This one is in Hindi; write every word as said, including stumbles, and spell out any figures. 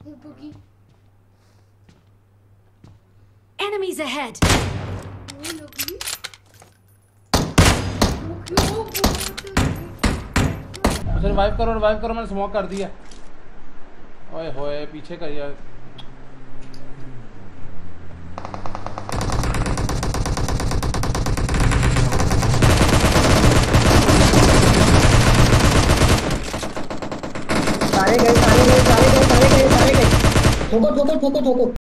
ऊपर Enemies ahead. उसे रिवाइव करो रिवाइव करो, मैंने स्मोक कर दिया। ओए होए पीछे का यार। सारे गए सारे गए सारे गए सारे गए सारे गए ठोको ठोको ठोको ठोको।